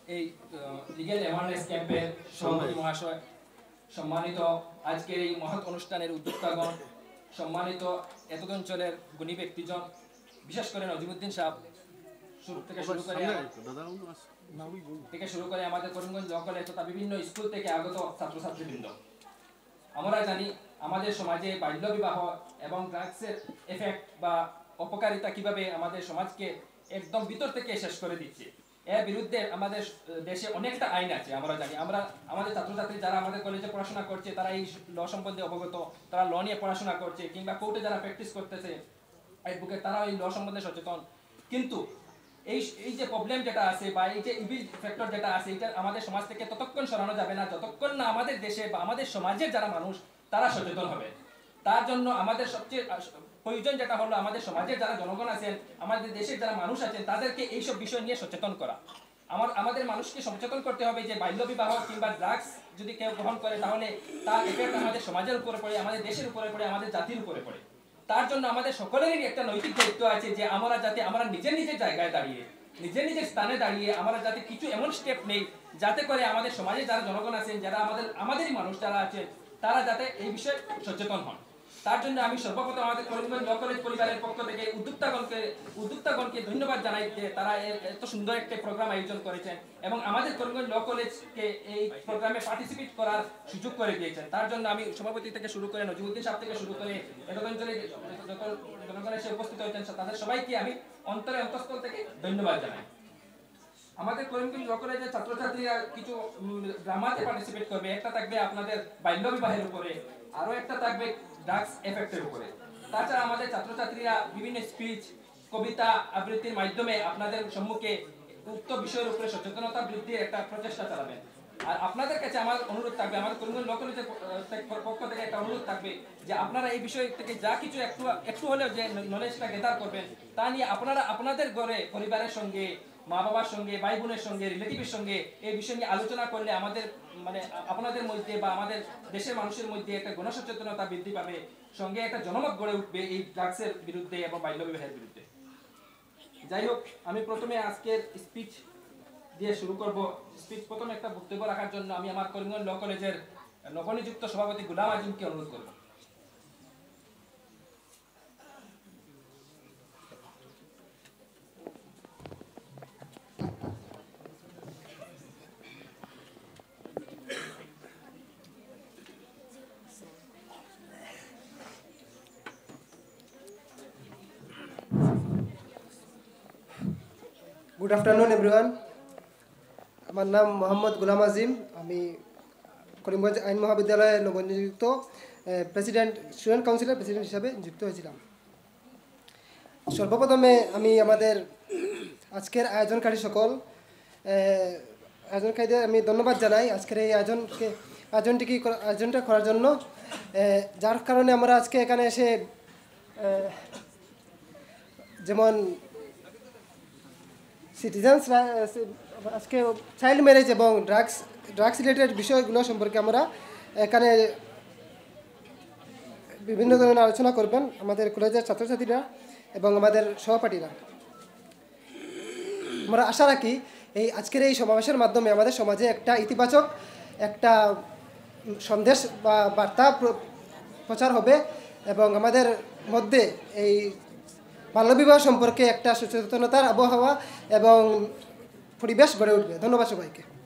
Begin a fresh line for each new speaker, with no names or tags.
এই legal awareness ক্যাম্পের সভাপতি মহাশয়, সম্মানিত আজকের এই মহৎ অনুষ্ঠানের উদ্যোক্তাগণ, সম্মানিত এতদ অঞ্চলের গুণী ব্যক্তিজন, বিশেষ করে নজিমুদ্দিন সাহেব থেকে শুরু করে আমাদের করিমগঞ্জ ল কলেজ তথা বিভিন্ন স্কুল থেকে আগত ছাত্রছাত্রীবৃন্দ। আমরা জানি আমাদের সমাজে বাল্য বিবাহ এবং ড্রাগসের এফেক্ট বা অপকারিতা কিভাবে আমাদের সমাজকে একদম ভিতর থেকে শেষ করে দিচ্ছে। এর বিরুদ্ধে আমাদের দেশে অনেকটা আইন আছে। আমরা জানি, আমরা আমাদের ছাত্রছাত্রী যারা আমাদের কলেজে পড়াশোনা করছে তারা এই ল সম্বন্ধে অবগত, তারা ল নিয়ে পড়াশোনা করছে, কিংবা কোর্টে যারা প্র্যাকটিস করতেছে অ্যাডভোকেট, তারাও এই ল সম্বন্ধে সচেতন। কিন্তু এই যে প্রবলেম যেটা আছে বা এই যে ইভিল ফ্যাক্টর যেটা আছে, এটা আমাদের সমাজ থেকে ততক্ষণ সরানো যাবে না যতক্ষণ না আমাদের দেশে বা আমাদের সমাজের যারা মানুষ তারা সচেতন হবে। তার জন্য আমাদের সবচেয়ে প্রয়োজন যেটা হলো আমাদের সমাজের যারা জনগণ আছেন, আমাদের দেশের যারা মানুষ আছেন, তাদেরকে এইসব বিষয় নিয়ে সচেতন করা। আমাদের মানুষকে সচেতন করতে হবে যে বাল্য বিবাহ কিংবা ড্রাগস যদি কেউ গ্রহণ করে তাহলে তার এফেক্ট আমাদের সমাজের উপরে পড়ে, আমাদের দেশের উপরে পড়ে, আমাদের জাতির উপরে পড়ে। তার জন্য আমাদের সকলেরই একটা নৈতিক দায়িত্ব আছে যে আমরা নিজের নিজের জায়গায় দাঁড়িয়ে, নিজের নিজের স্থানে দাঁড়িয়ে আমরা যাতে কিছু এমন স্টেপ নেই যাতে করে আমাদের সমাজে যারা জনগণ আছেন, যারা আমাদেরই মানুষ যারা আছে, তারা যাতে এই বিষয়ে সচেতন হন। তার জন্য আমি সর্বপ্রথম আমাদের করিমগঞ্জ ল কলেজ পরিবারের পক্ষ থেকে উদ্যোক্তাগণকে ধন্যবাদ জানাই যে তারা এত সুন্দর একটা প্রোগ্রাম আয়োজন করেছেন এবং আমাদের করিমগঞ্জ ল কলেজকে এই প্রোগ্রামে পার্টিসিপেট করার সুযোগ করে দিয়েছেন। তার জন্য আমি সভাপতি থেকে শুরু করে নজিমুদ্দিন সাহেব থেকে শুরু করে এত অঞ্চলে যত জনগণ এসে উপস্থিত হয়েছেন তাদের সবাইকে আমি অন্তঃস্থল থেকে ধন্যবাদ জানাই। আমাদের করিমগঞ্জ ল কলেজের ছাত্রছাত্রীরা কিছু ড্রামাতে পার্টিসিপেট করবে। একটা থাকবে আপনাদের বাল্য বিবাহের উপরে, আরো একটা থাকবে ড্রাগস এফেক্টের উপরে। তাছাড়া আমাদের ছাত্রছাত্রীরা বিভিন্ন স্পিচ, কবিতা আবৃত্তির মাধ্যমে আপনাদের সম্মুখে উক্ত বিষয়ের উপরে সচেতনতা বৃদ্ধির একটা প্রচেষ্টা চালাবেন। আর আপনাদের কাছে আমার অনুরোধ থাকবে, আমাদের করিমগঞ্জ ল কলেজের পক্ষ থেকে একটা অনুরোধ থাকবে যে আপনারা এই বিষয় থেকে যা কিছু একটু হলেও যে নলেজটা গেদার করবেন, তা নিয়ে আপনারা আপনাদের ঘরে পরিবারের সঙ্গে, মা বাবার সঙ্গে, ভাই বোনের সঙ্গে, রিলেটিভের সঙ্গে এই বিষয় নিয়ে আলোচনা করলে আমাদের আপনাদের মধ্যে বা আমাদের দেশের মানুষের মধ্যে একটা গণসচেতনতা বৃদ্ধি পাবে, সঙ্গে একটা জনমত গড়ে উঠবে এই ড্রাগসের বিরুদ্ধে এবং বাল্য বিবাহের বিরুদ্ধে। যাই হোক, আমি প্রথমে আজকের স্পিচ দিয়ে শুরু করব। প্রথমে একটা বক্তব্য রাখার জন্য আমি আমার করিমগঞ্জ ল কলেজের নবনিযুক্ত সভাপতি গুলাম আজিমকে অনুরোধ করব।
Good afternoon everyone. আমার নাম মোহাম্মদ গুলাম আজিম। আমি করিমগঞ্জ আইন মহাবিদ্যালয়ের নবনিযুক্ত স্টুডেন্ট কাউন্সিলের প্রেসিডেন্ট হিসাবে নিযুক্ত হয়েছিলাম। সর্বপ্রথমে আমি আমাদের আজকের আয়োজনকারীদের আমি ধন্যবাদ জানাই আজকের এই আয়োজনটা করার জন্য, যার কারণে আমরা আজকে এখানে এসে যেমন সিটিজেন্সরা আজকে চাইল্ড ম্যারেজ এবং ড্রাগস রিলেটেড বিষয়গুলো সম্পর্কে আমরা এখানে বিভিন্ন ধরনের আলোচনা করবেন আমাদের কলেজের ছাত্রছাত্রীরা এবং আমাদের সহপাঠীরা। আমরা আশা রাখি আজকের এই সমাবেশের মাধ্যমে আমাদের সমাজে একটা ইতিবাচক একটা সন্দেশ বা বার্তা প্রচার হবে এবং আমাদের মধ্যে এই বাল্যবিবাহ সম্পর্কে একটা সচেতনতার আবহাওয়া এবং পরিবেশ গড়ে উঠবে। ধন্যবাদ সবাইকে।